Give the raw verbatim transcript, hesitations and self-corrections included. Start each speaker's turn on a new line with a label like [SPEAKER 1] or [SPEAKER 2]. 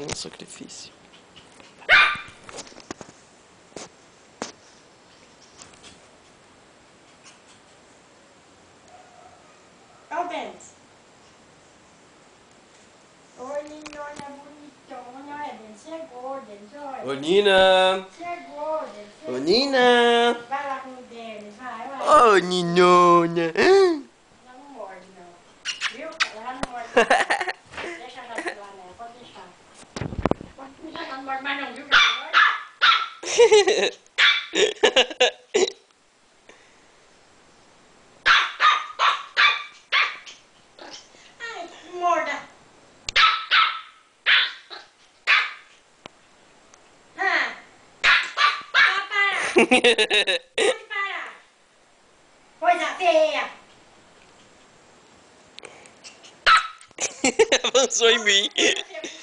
[SPEAKER 1] carne no sacrifício.
[SPEAKER 2] Olha o dente. Oi, Ninona bonitona. Olha, dente, você é gorda, dente, olha.
[SPEAKER 1] Ô, Nina!
[SPEAKER 2] Você é gorda, dente, você é
[SPEAKER 1] Ô,
[SPEAKER 2] gorda.
[SPEAKER 1] Nina!
[SPEAKER 2] Vai lá com o Denis, vai, vai.
[SPEAKER 1] Ô, Ninona!
[SPEAKER 2] Ela não morde, não. Viu? Ela não morde, não. Deixa ela lá, né? Pode deixar. Pode deixar, ela não morde mais não, viu? Que ela morde. Ai, morda. Ah. Ah, para. Pode parar. Coisa feia.
[SPEAKER 1] Avançou em mim.
[SPEAKER 2] Coisa feia.